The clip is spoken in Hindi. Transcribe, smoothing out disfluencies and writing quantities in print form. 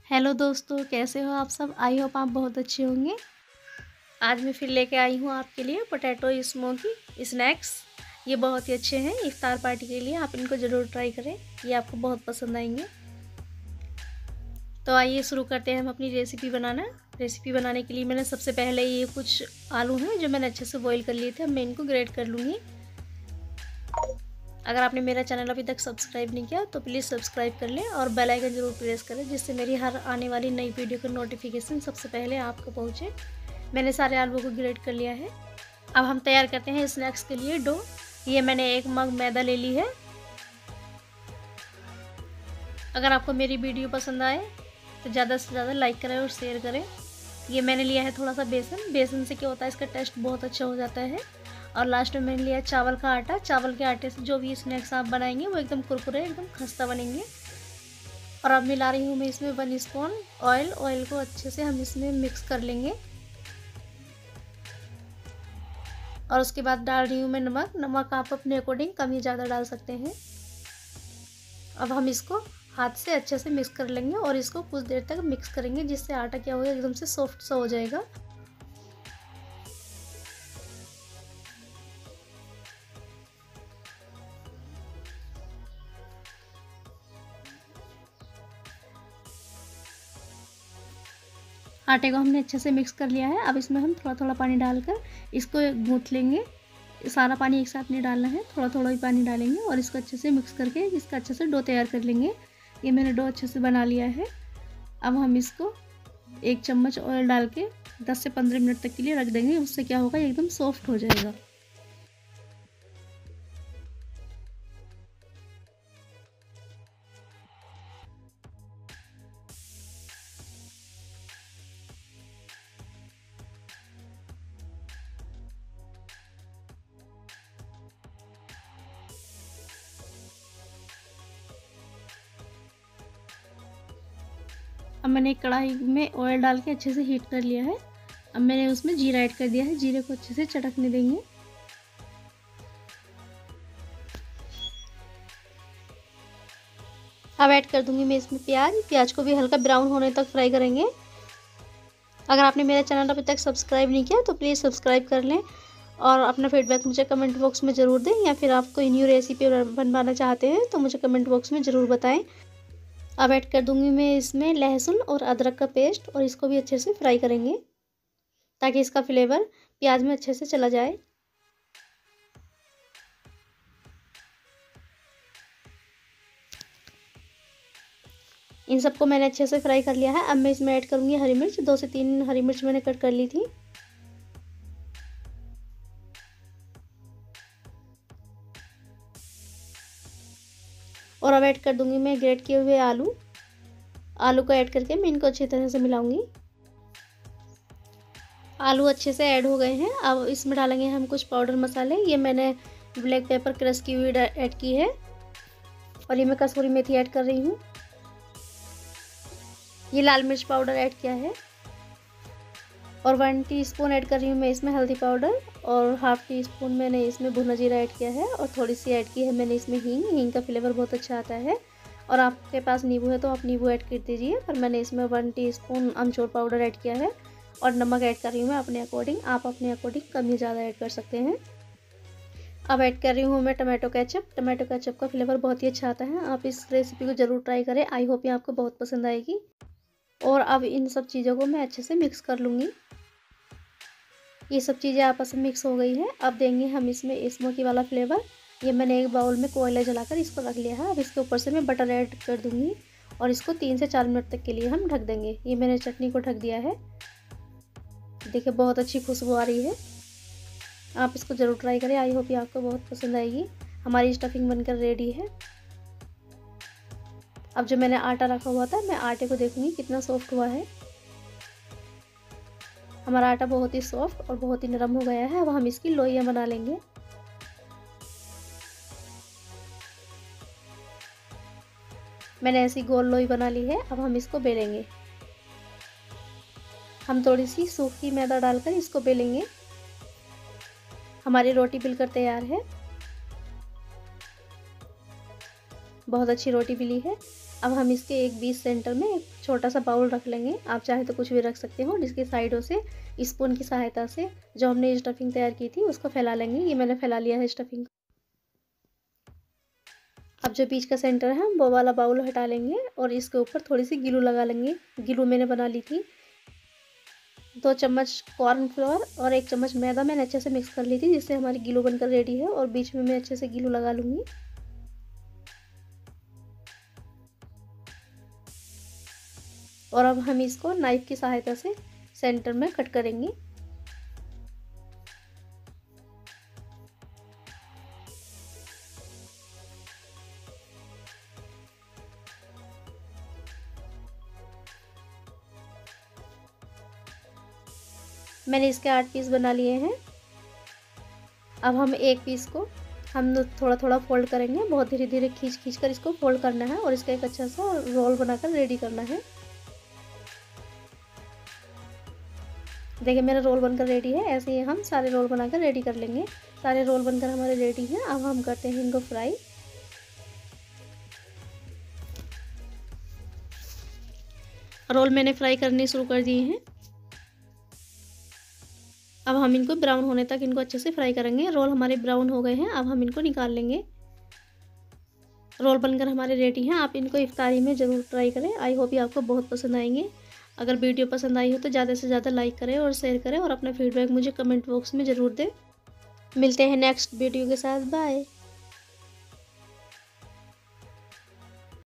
हेलो दोस्तों, कैसे हो आप सब। आई होप आप बहुत अच्छे होंगे। आज मैं फिर लेके आई हूँ आपके लिए पोटैटो स्मोकी स्नैक्स। ये बहुत ही अच्छे हैं इफ्तार पार्टी के लिए। आप इनको ज़रूर ट्राई करें, ये आपको बहुत पसंद आएंगे। तो आइए शुरू करते हैं हम अपनी रेसिपी बनाना। रेसिपी बनाने के लिए मैंने सबसे पहले ये कुछ आलू हैं जो मैंने अच्छे से बॉईल कर लिए थे। अब मैं इनको ग्रेट कर लूँगी। अगर आपने मेरा चैनल अभी तक सब्सक्राइब नहीं किया तो प्लीज़ सब्सक्राइब कर लें और बेल आइकन ज़रूर प्रेस करें, जिससे मेरी हर आने वाली नई वीडियो का नोटिफिकेशन सबसे पहले आपको पहुंचे। मैंने सारे आलू को ग्रेट कर लिया है। अब हम तैयार करते हैं स्नैक्स के लिए डो। ये मैंने 1 मग मैदा ले ली है। अगर आपको मेरी वीडियो पसंद आए तो ज़्यादा से ज़्यादा लाइक करें और शेयर करें। ये मैंने लिया है थोड़ा सा बेसन। बेसन से क्या होता है, इसका टेस्ट बहुत अच्छा हो जाता है। और लास्ट में मैंने लिया चावल का आटा। चावल के आटे से जो भी स्नैक्स आप बनाएंगे वो एकदम कुरकुरे, एकदम खस्ता बनेंगे। और अब मिला रही हूँ मैं इसमें 1 स्पून ऑयल। ऑयल को अच्छे से हम इसमें मिक्स कर लेंगे। और उसके बाद डाल रही हूँ मैं नमक। नमक आप अपने अकॉर्डिंग कम या ज़्यादा डाल सकते हैं। अब हम इसको हाथ से अच्छे से मिक्स कर लेंगे और इसको कुछ देर तक मिक्स करेंगे, जिससे आटा क्या होगा, एकदम से सॉफ्ट सा हो जाएगा। आटे को हमने अच्छे से मिक्स कर लिया है। अब इसमें हम थोड़ा थोड़ा पानी डालकर इसको गूँथ लेंगे। सारा पानी एक साथ नहीं डालना है, थोड़ा थोड़ा ही पानी डालेंगे और इसको अच्छे से मिक्स करके इसका अच्छे से डो तैयार कर लेंगे। ये मैंने डो अच्छे से बना लिया है। अब हम इसको 1 चम्मच ऑयल डाल के 10 से 15 मिनट तक के लिए रख देंगे। उससे क्या होगा, एकदम सॉफ्ट हो जाएगा। अब मैंने एक कढ़ाई में ऑयल डाल के अच्छे से हीट कर लिया है। अब मैंने उसमें जीरा ऐड कर दिया है। जीरे को अच्छे से चटकने देंगे। अब ऐड कर दूंगी मैं इसमें प्याज। प्याज को भी हल्का ब्राउन होने तक फ्राई करेंगे। अगर आपने मेरा चैनल अभी तक सब्सक्राइब नहीं किया तो प्लीज़ सब्सक्राइब कर लें और अपना फीडबैक मुझे कमेंट बॉक्स में ज़रूर दें, या फिर आप कोई न्यू रेसिपी बनवाना चाहते हैं तो मुझे कमेंट बॉक्स में ज़रूर बताएं। अब ऐड कर दूंगी मैं इसमें लहसुन और अदरक का पेस्ट और इसको भी अच्छे से फ्राई करेंगे ताकि इसका फ्लेवर प्याज में अच्छे से चला जाए। इन सबको मैंने अच्छे से फ्राई कर लिया है। अब मैं इसमें ऐड करूंगी हरी मिर्च। 2 से 3 हरी मिर्च मैंने कट कर ली थी। और अब ऐड कर दूंगी मैं ग्रेट किए हुए आलू। आलू को ऐड करके मैं इनको अच्छी तरह से मिलाऊंगी। आलू अच्छे से ऐड हो गए हैं। अब इसमें डालेंगे हम कुछ पाउडर मसाले। ये मैंने ब्लैक पेपर क्रश की हुई ऐड की है और ये मैं कसूरी मेथी ऐड कर रही हूँ। ये लाल मिर्च पाउडर ऐड किया है और 1 टीस्पून ऐड कर रही हूँ मैं इसमें हल्दी पाउडर और हाफ टी स्पून मैंने इसमें भुना जीरा ऐड किया है और थोड़ी सी ऐड की है मैंने इसमें हींग। हींग का फ्लेवर बहुत अच्छा आता है। और आपके पास नींबू है तो आप नींबू ऐड कर दीजिए। पर मैंने इसमें 1 टीस्पून अमचूर पाउडर ऐड किया है और नमक ऐड कर रही हूँ मैं अपने अकॉर्डिंग। आप अपने अकॉर्डिंग कम या ज़्यादा ऐड कर सकते हैं। अब ऐड कर रही हूँ मैं टमाटो केचप। टमाटो केचप का फ्लेवर बहुत ही अच्छा आता है। आप इस रेसिपी को ज़रूर ट्राई करें। आई होप ये आपको बहुत पसंद आएगी। और अब इन सब चीज़ों को मैं अच्छे से मिक्स कर लूँगी। ये सब चीज़ें आपस में मिक्स हो गई हैं। अब देंगे हम इसमें स्मोकी वाला फ्लेवर। ये मैंने एक बाउल में कोयला जलाकर इसको रख लिया है। अब इसके ऊपर से मैं बटर ऐड कर दूँगी और इसको 3 से 4 मिनट तक के लिए हम ढक देंगे। ये मैंने चटनी को ढक दिया है। देखिए बहुत अच्छी खुशबू आ रही है। आप इसको ज़रूर ट्राई करें। आई होप ये आपको बहुत पसंद आएगी। हमारी स्टफिंग बनकर रेडी है। अब जो मैंने आटा रखा हुआ था, मैं आटे को देखूंगी कितना सॉफ्ट हुआ है। हमारा आटा बहुत ही सॉफ्ट और बहुत ही नरम हो गया है। अब हम इसकी लोइयां बना लेंगे। मैंने ऐसी गोल लोई बना ली है। अब हम इसको बेलेंगे। हम थोड़ी सी सूखी मैदा डालकर इसको बेलेंगे। हमारी रोटी बिलकर तैयार है। बहुत अच्छी रोटी बिली है। अब हम इसके एक बीच सेंटर में एक छोटा सा बाउल रख लेंगे। आप चाहे तो कुछ भी रख सकते हो, जिसकी साइडों से स्पून की सहायता से जो हमने स्टफिंग तैयार की थी उसको फैला लेंगे। ये मैंने फैला लिया है स्टफिंग। अब जो बीच का सेंटर है वो वाला बाउल हटा लेंगे और इसके ऊपर थोड़ी सी गिलू लगा लेंगे। गिलू मैंने बना ली थी। 2 चम्मच कॉर्नफ्लोर और 1 चम्मच मैदा मैंने अच्छे से मिक्स कर ली थी, जिससे हमारी गिलू बनकर रेडी है। और बीच में मैं अच्छे से गिलू लगा लूँगी। और अब हम इसको नाइफ की सहायता से सेंटर में कट करेंगे। मैंने इसके 8 पीस बना लिए हैं। अब हम एक पीस को हम थोड़ा थोड़ा फोल्ड करेंगे। बहुत धीरे धीरे खींच खींच कर इसको फोल्ड करना है और इसका एक अच्छा सा रोल बनाकर रेडी करना है। देखिए मेरा रोल बनकर रेडी है। ऐसे ही हम सारे रोल बनाकर रेडी कर लेंगे। सारे रोल बनकर हमारे रेडी हैं। अब हम करते हैं इनको फ्राई। रोल मैंने फ्राई करने शुरू कर दिए हैं। अब हम इनको ब्राउन होने तक इनको अच्छे से फ्राई करेंगे। रोल हमारे ब्राउन हो गए हैं। अब हम इनको निकाल लेंगे। रोल बनकर हमारे रेडी हैं। आप इनको इफ्तारी में ज़रूर ट्राई करें। आई होप ये आपको बहुत पसंद आएंगे। अगर वीडियो पसंद आई हो तो ज़्यादा से ज़्यादा लाइक करें और शेयर करें और अपना फीडबैक मुझे कमेंट बॉक्स में ज़रूर दें। मिलते हैं नेक्स्ट वीडियो के साथ। बाय।